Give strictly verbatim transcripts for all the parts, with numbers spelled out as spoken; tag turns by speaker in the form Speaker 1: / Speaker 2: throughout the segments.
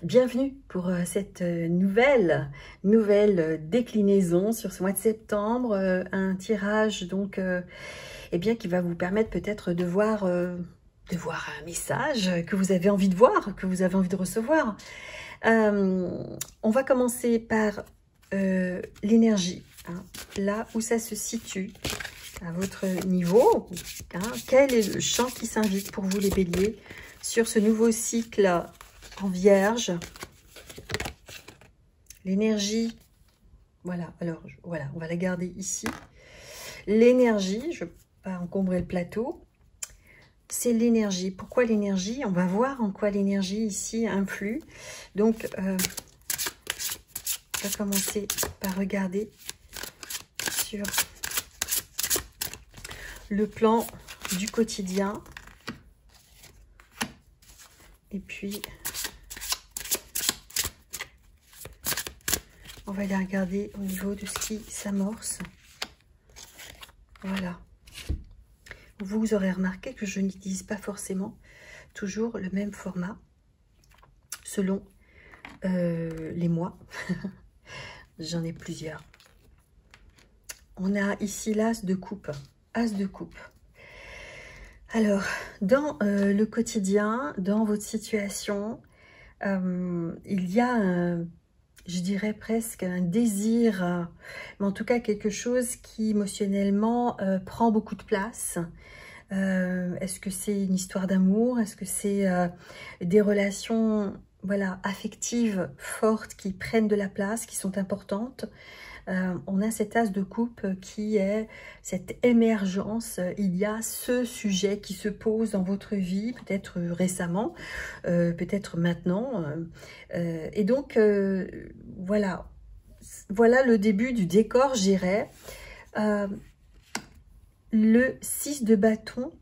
Speaker 1: Bienvenue pour euh, cette euh, nouvelle, nouvelle euh, déclinaison sur ce mois de septembre, euh, un tirage donc, euh, eh bien, qui va vous permettre peut-être de voir, euh, de voir un message que vous avez envie de voir, que vous avez envie de recevoir. Euh, on va commencer par euh, l'énergie, hein, là où ça se situe à votre niveau. Hein, quel est le champ qui s'invite pour vous les béliers sur ce nouveau cycle en Vierge? L'énergie, voilà, alors voilà, on va la garder ici. L'énergie, je ne vais pas encombrer le plateau, c'est l'énergie. Pourquoi l'énergie? On va voir en quoi l'énergie ici influe. Donc, euh, on va commencer par regarder sur le plan du quotidien. Et puis, on va aller regarder au niveau de ce qui s'amorce. Voilà. Vous aurez remarqué que je n'utilise pas forcément toujours le même format selon euh, les mois. J'en ai plusieurs. On a ici l'as de coupe. As de coupe. Alors, dans euh, le quotidien, dans votre situation, euh, il y a un... je dirais presque un désir, euh, mais en tout cas quelque chose qui émotionnellement euh, prend beaucoup de place. Euh, Est-ce que c'est une histoire d'amour? Est-ce que c'est euh, des relations voilà, affectives fortes qui prennent de la place, qui sont importantes? Euh, on a cet as de coupe qui est cette émergence. Il y a ce sujet qui se pose dans votre vie, peut-être récemment, euh, peut-être maintenant. Euh, et donc, euh, voilà. Voilà le début du décor, j'irais. Euh, le six de bâton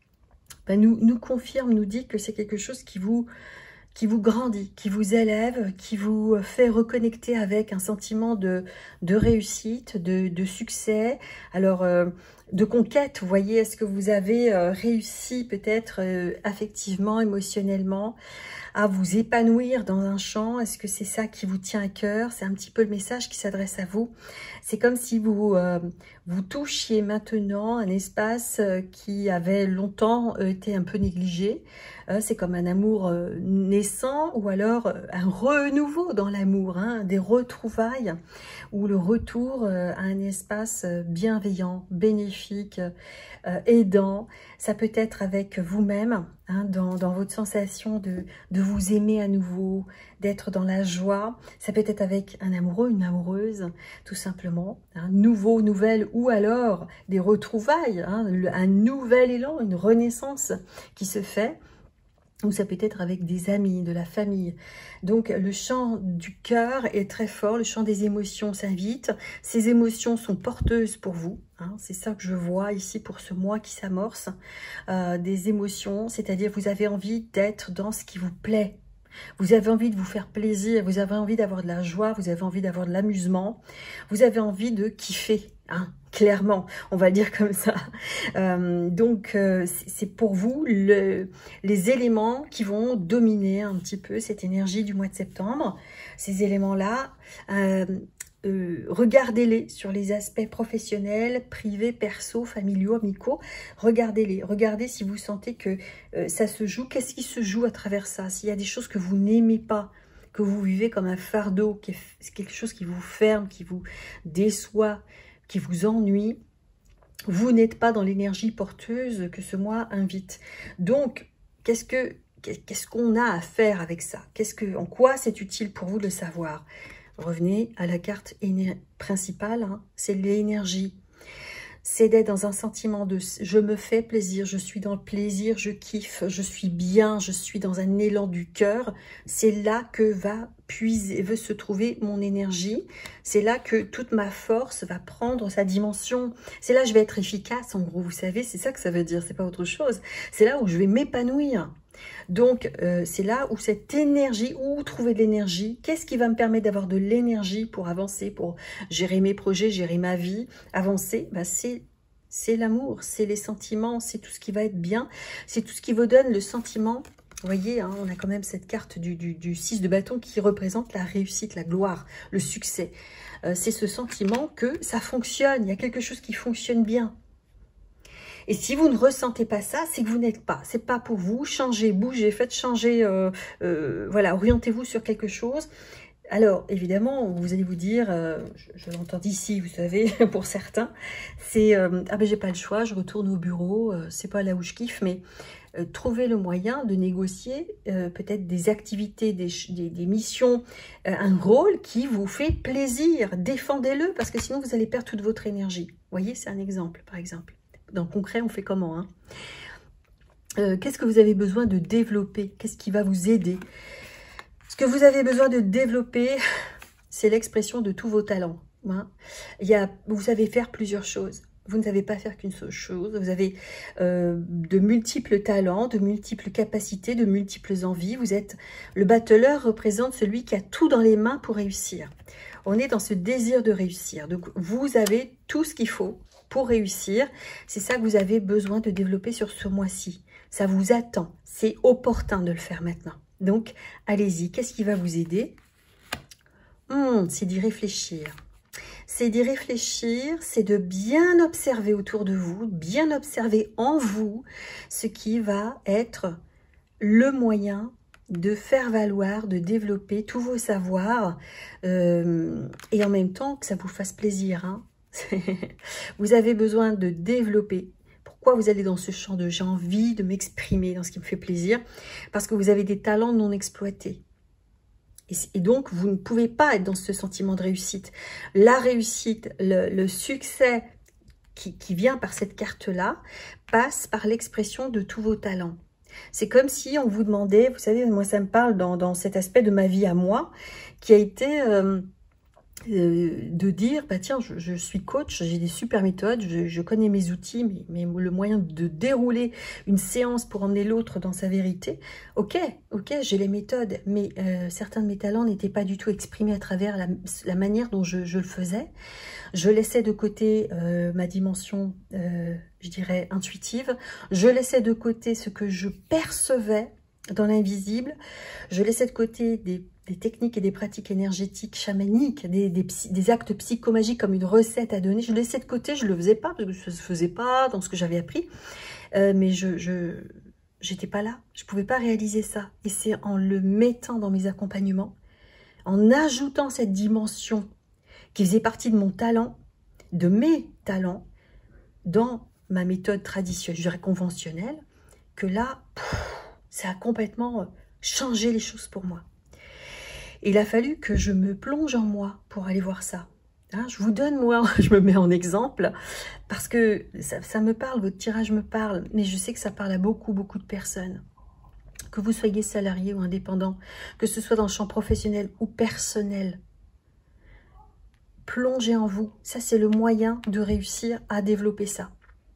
Speaker 1: ben, nous, nous confirme, nous dit que c'est quelque chose qui vous... qui vous grandit, qui vous élève, qui vous fait reconnecter avec un sentiment de, de réussite, de, de succès, alors euh, de conquête. Vous voyez, est-ce que vous avez euh, réussi peut-être euh, affectivement, émotionnellement, à vous épanouir dans un champ? Est-ce que c'est ça qui vous tient à cœur? C'est un petit peu le message qui s'adresse à vous. C'est comme si vous, euh, vous touchiez maintenant un espace euh, qui avait longtemps euh, été un peu négligé. Euh, c'est comme un amour euh, naissant ou alors euh, un renouveau dans l'amour, hein, des retrouvailles ou le retour euh, à un espace euh, bienveillant, bénéfique, euh, aidant. Ça peut être avec vous-même, hein, dans, dans votre sensation de, de vous aimer à nouveau, d'être dans la joie. Ça peut être avec un amoureux, une amoureuse, tout simplement. Un nouveau, nouvelle, ou alors des retrouvailles, hein, un nouvel élan, une renaissance qui se fait. Ou ça peut être avec des amis, de la famille. Donc le chant du cœur est très fort, le chant des émotions s'invite. Ces émotions sont porteuses pour vous. Hein, c'est ça que je vois ici pour ce mois qui s'amorce. Euh, des émotions, c'est-à-dire vous avez envie d'être dans ce qui vous plaît. Vous avez envie de vous faire plaisir, vous avez envie d'avoir de la joie, vous avez envie d'avoir de l'amusement, vous avez envie de kiffer, hein, clairement, on va le dire comme ça. Euh, donc, euh, c'est pour vous le, les éléments qui vont dominer un petit peu cette énergie du mois de septembre. Ces éléments-là, euh, Euh, regardez-les sur les aspects professionnels, privés, perso, familiaux, amicaux. Regardez-les. Regardez si vous sentez que euh, ça se joue. Qu'est-ce qui se joue à travers ça? S'il y a des choses que vous n'aimez pas, que vous vivez comme un fardeau, qui est quelque chose qui vous ferme, qui vous déçoit, qui vous ennuie, vous n'êtes pas dans l'énergie porteuse que ce mois invite. Donc, qu'est-ce que qu'est-ce qu'on a à faire avec ça? Qu'est-ce que, en quoi c'est utile pour vous de le savoir? Revenez à la carte principale, hein, c'est l'énergie. C'est d'être dans un sentiment de « je me fais plaisir, je suis dans le plaisir, je kiffe, je suis bien, je suis dans un élan du cœur ». C'est là que va puiser, veut se trouver mon énergie. C'est là que toute ma force va prendre sa dimension. C'est là que je vais être efficace, en gros, vous savez, c'est ça que ça veut dire, c'est pas autre chose. C'est là où je vais m'épanouir. Donc, euh, c'est là où cette énergie, où trouver de l'énergie, qu'est-ce qui va me permettre d'avoir de l'énergie pour avancer, pour gérer mes projets, gérer ma vie, avancer, ben c'est c'est l'amour, c'est les sentiments, c'est tout ce qui va être bien, c'est tout ce qui vous donne le sentiment Vous voyez, hein, on a quand même cette carte du, du, du six de bâton qui représente la réussite, la gloire, le succès. Euh, c'est ce sentiment que ça fonctionne, il y a quelque chose qui fonctionne bien. Et si vous ne ressentez pas ça, c'est que vous n'êtes pas. C'est pas pour vous. Changez, bougez, faites changer, euh, euh, voilà, orientez-vous sur quelque chose. Alors, évidemment, vous allez vous dire, euh, je, je l'entends d'ici, vous savez, pour certains, c'est, euh, ah ben j'ai pas le choix, je retourne au bureau, euh, c'est pas là où je kiffe, mais euh, trouvez le moyen de négocier euh, peut-être des activités, des, des, des missions, euh, un rôle qui vous fait plaisir. Défendez-le, parce que sinon vous allez perdre toute votre énergie. Vous voyez, c'est un exemple, par exemple. Dans le concret, on fait comment, hein euh, Qu'est-ce que vous avez besoin de développer? Qu'est-ce qui va vous aider? Ce que vous avez besoin de développer, c'est l'expression de tous vos talents. Hein. Il y a, vous savez faire plusieurs choses. Vous ne savez pas faire qu'une seule chose. Vous avez euh, de multiples talents, de multiples capacités, de multiples envies. Vous êtes, le battleur représente celui qui a tout dans les mains pour réussir. On est dans ce désir de réussir. Donc, vous avez tout ce qu'il faut pour réussir. C'est ça que vous avez besoin de développer sur ce mois-ci. Ça vous attend. C'est opportun de le faire maintenant. Donc, allez-y. Qu'est-ce qui va vous aider? Hum, c'est d'y réfléchir. C'est d'y réfléchir, c'est de bien observer autour de vous, bien observer en vous ce qui va être le moyen de faire valoir, de développer tous vos savoirs euh, et en même temps que ça vous fasse plaisir. Hein. Vous avez besoin de développer. Pourquoi vous allez dans ce champ de « j'ai envie de m'exprimer dans ce qui me fait plaisir » Parce que vous avez des talents non exploités. Et, et donc, vous ne pouvez pas être dans ce sentiment de réussite. La réussite, le, le succès qui, qui vient par cette carte-là, passe par l'expression de tous vos talents. C'est comme si on vous demandait, vous savez, moi ça me parle dans, dans cet aspect de ma vie à moi, qui a été... Euh, Euh, de dire, bah tiens, je, je suis coach, j'ai des super méthodes, je, je connais mes outils, mais, mais le moyen de dérouler une séance pour emmener l'autre dans sa vérité, ok, ok, j'ai les méthodes, mais euh, certains de mes talents n'étaient pas du tout exprimés à travers la, la manière dont je, je le faisais. Je laissais de côté euh, ma dimension, euh, je dirais, intuitive, je laissais de côté ce que je percevais dans l'invisible, je laissais de côté des des techniques et des pratiques énergétiques chamaniques, des, des, des actes psychomagiques comme une recette à donner. Je le laissais de côté, je ne le faisais pas, parce que je ne faisais pas dans ce que j'avais appris. Euh, mais je je j'étais pas là, je ne pouvais pas réaliser ça. Et c'est en le mettant dans mes accompagnements, en ajoutant cette dimension qui faisait partie de mon talent, de mes talents, dans ma méthode traditionnelle, je dirais conventionnelle, que là, pff, ça a complètement changé les choses pour moi. Il a fallu que je me plonge en moi pour aller voir ça. Hein, je vous donne, moi, je me mets en exemple, parce que ça, ça me parle, votre tirage me parle, mais je sais que ça parle à beaucoup, beaucoup de personnes. Que vous soyez salarié ou indépendant, que ce soit dans le champ professionnel ou personnel, plongez en vous. Ça, c'est le moyen de réussir à développer ça.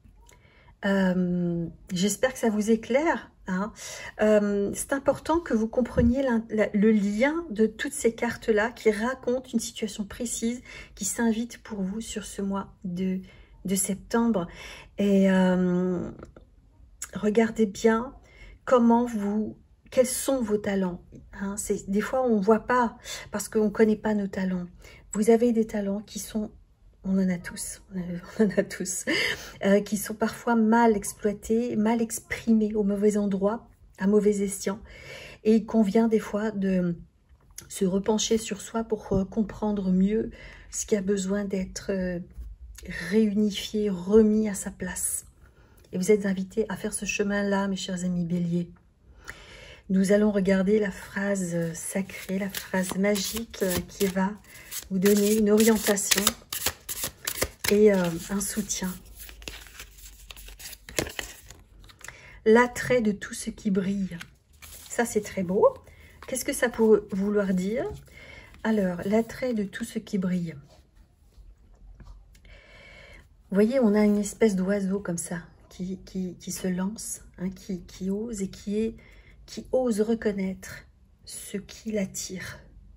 Speaker 1: Euh, J'espère que ça vous éclaire. Hein. Euh, c'est important que vous compreniez la, la, le lien de toutes ces cartes-là qui racontent une situation précise, qui s'invite pour vous sur ce mois de, de septembre. Et euh, regardez bien comment vous, quels sont vos talents. Hein. Des fois, on ne voit pas parce qu'on ne connaît pas nos talents. Vous avez des talents qui sont... On en a tous, on en a tous, euh, qui sont parfois mal exploités, mal exprimés au mauvais endroit, à mauvais escient. Et il convient des fois de se repencher sur soi pour euh, comprendre mieux ce qui a besoin d'être euh, réunifié, remis à sa place. Et vous êtes invités à faire ce chemin-là, mes chers amis béliers. Nous allons regarder la phrase sacrée, la phrase magique euh, qui va vous donner une orientation et euh, un soutien. L'attrait de tout ce qui brille. Ça, c'est très beau. Qu'est-ce que ça peut vouloir dire? Alors, l'attrait de tout ce qui brille. Vous voyez, on a une espèce d'oiseau comme ça, qui, qui, qui se lance, hein, qui, qui ose et qui, est, qui ose reconnaître ce qui l'attire.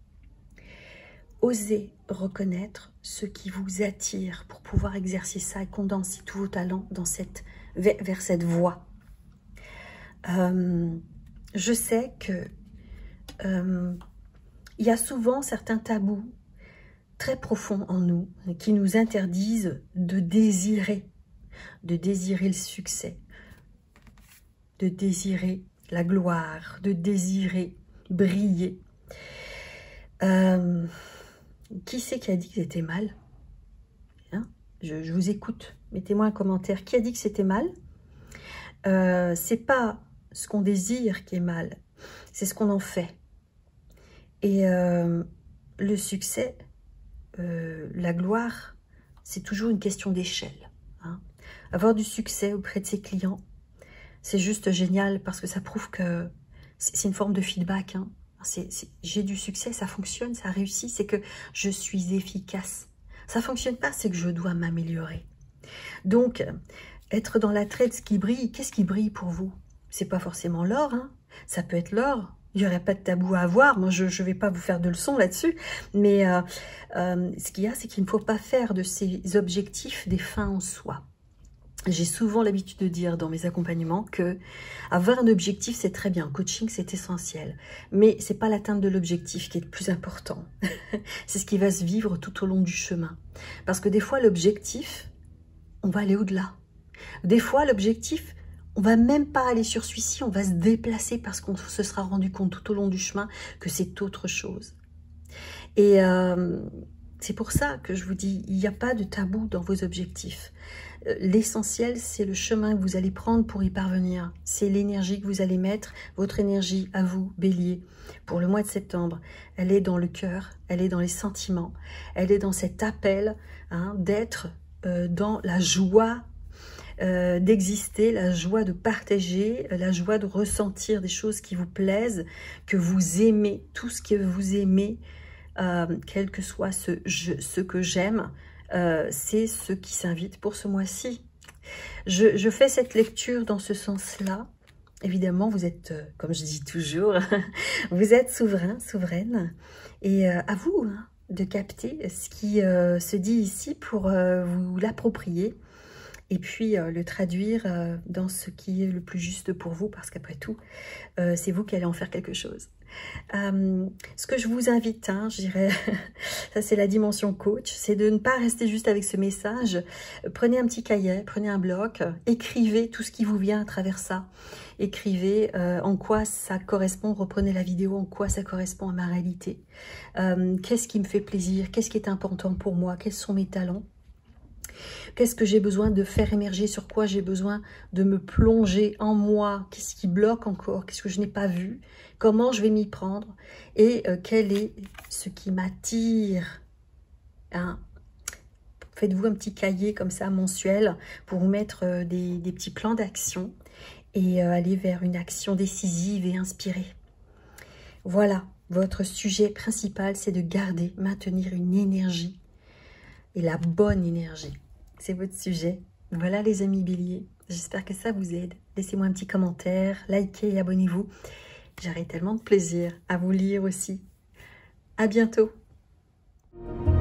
Speaker 1: Osez reconnaître ce qui vous attire pour pouvoir exercer ça et condenser tous vos talents dans cette, vers cette voie. Euh, je sais que euh, il y a souvent certains tabous très profonds en nous qui nous interdisent de désirer, de désirer le succès, de désirer la gloire, de désirer briller. Euh, qui c'est qui a dit que c'était mal, hein? je, je vous écoute, mettez-moi un commentaire. Qui a dit que c'était mal? euh, C'est pas ce qu'on désire qui est mal, c'est ce qu'on en fait. Et euh, le succès, euh, la gloire, c'est toujours une question d'échelle, hein. Avoir du succès auprès de ses clients, c'est juste génial parce que ça prouve que c'est une forme de feedback, hein. J'ai du succès, ça fonctionne, ça réussit, c'est que je suis efficace. Ça ne fonctionne pas, c'est que je dois m'améliorer. Donc, être dans l'attrait de ce qui brille, qu'est-ce qui brille pour vous? C'est pas forcément l'or, hein. Ça peut être l'or. Il n'y aurait pas de tabou à avoir. Moi, je ne vais pas vous faire de leçons là-dessus. Mais euh, euh, ce qu'il y a, c'est qu'il ne faut pas faire de ces objectifs des fins en soi. J'ai souvent l'habitude de dire dans mes accompagnements que avoir un objectif, c'est très bien. Coaching, c'est essentiel. Mais ce n'est pas l'atteinte de l'objectif qui est le plus important. C'est ce qui va se vivre tout au long du chemin. Parce que des fois, l'objectif, on va aller au-delà. Des fois, l'objectif, on va même pas aller sur celui-ci, on va se déplacer parce qu'on se sera rendu compte tout au long du chemin que c'est autre chose. Et euh, c'est pour ça que je vous dis, il n'y a pas de tabou dans vos objectifs. L'essentiel, c'est le chemin que vous allez prendre pour y parvenir. C'est l'énergie que vous allez mettre, votre énergie à vous, Bélier, pour le mois de septembre. Elle est dans le cœur, elle est dans les sentiments, elle est dans cet appel, hein, d'être euh, dans la joie euh, d'exister, la joie de partager, la joie de ressentir des choses qui vous plaisent, que vous aimez, tout ce que vous aimez, euh, quel que soit ce, je, ce que j'aime. Euh, c'est ce qui s'invite pour ce mois-ci. Je, je fais cette lecture dans ce sens-là. Évidemment, vous êtes, euh, comme je dis toujours, vous êtes souverain, souveraine. Et euh, à vous hein, de capter ce qui euh, se dit ici pour euh, vous l'approprier. Et puis euh, le traduire euh, dans ce qui est le plus juste pour vous. Parce qu'après tout, euh, c'est vous qui allez en faire quelque chose. Euh, ce que je vous invite, hein, je dirais, ça c'est la dimension coach, c'est de ne pas rester juste avec ce message. Prenez un petit cahier, prenez un bloc, écrivez tout ce qui vous vient à travers ça. Écrivez euh, en quoi ça correspond, reprenez la vidéo, en quoi ça correspond à ma réalité. Euh, qu'est-ce qui me fait plaisir, qu'est-ce qui est important pour moi, quels sont mes talents. Qu'est-ce que j'ai besoin de faire émerger, sur quoi j'ai besoin de me plonger en moi, qu'est-ce qui bloque encore, qu'est-ce que je n'ai pas vu, comment je vais m'y prendre et euh, quel est ce qui m'attire. Hein? Faites-vous un petit cahier comme ça mensuel pour vous mettre euh, des, des petits plans d'action et euh, aller vers une action décisive et inspirée. Voilà, votre sujet principal, c'est de garder, maintenir une énergie et la bonne énergie. C'est votre sujet. Voilà les amis béliers, j'espère que ça vous aide. Laissez-moi un petit commentaire, likez et abonnez-vous. J'aurai tellement de plaisir à vous lire aussi. À bientôt.